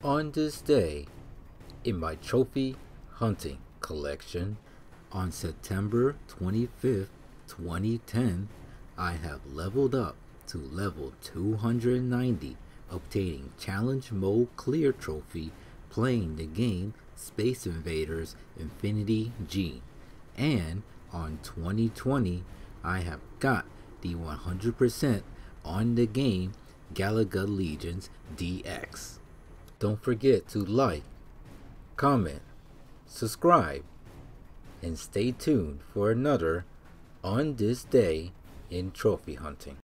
On this day, in my trophy hunting collection, on September 25th, 2010, I have leveled up to level 290, obtaining Challenge Mode Clear Trophy, playing the game Space Invaders Infinity G. And on 2020, I have got the 100% on the game Galaga Legions DX. Don't forget to like, comment, subscribe, and stay tuned for another On This Day in Trophy Hunting.